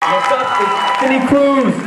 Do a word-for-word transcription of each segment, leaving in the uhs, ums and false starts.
Next up is Cindy Cruz.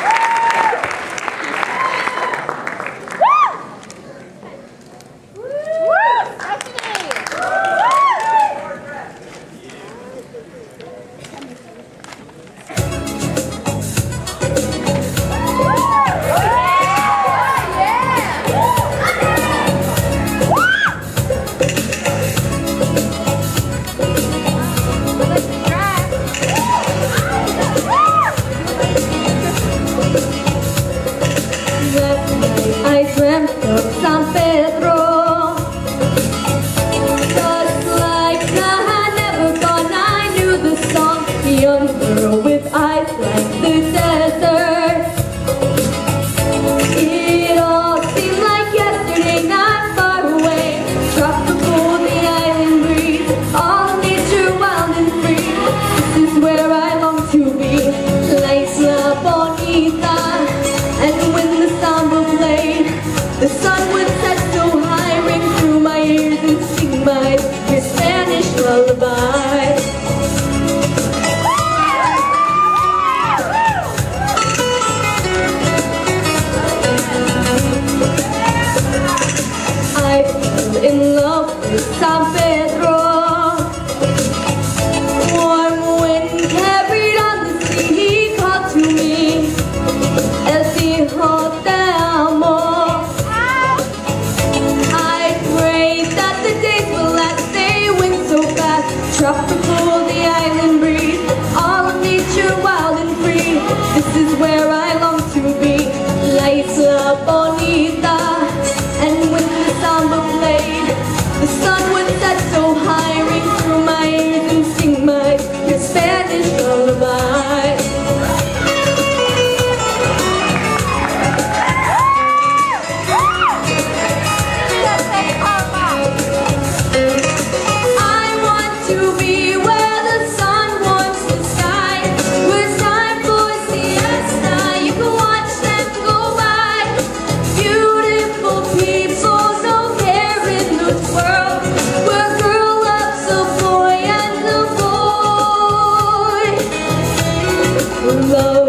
I dreamt of San Pedro, just like I had never gone. I knew the song, the young girl with eyes like the desert. It all seemed like yesterday, not far away. Tropical, the island breeze, all nature wild and free. This is where I long to be, La Isla Bonita. And when the samba played, the sun would set so high, ring through my ears and sing my your Spanish lullaby. I fell in love with San Pedro. Warm wind carried on the sea, he called to me, El Hijo te amo. I pray that the days will last, they went so fast. Tropical, the island breeze, all of nature wild and free. This is where I long to be, La Isla Bonita. And when the samba played, the sun would set so high, ring through my ears and sing my your Spanish lullaby. Love.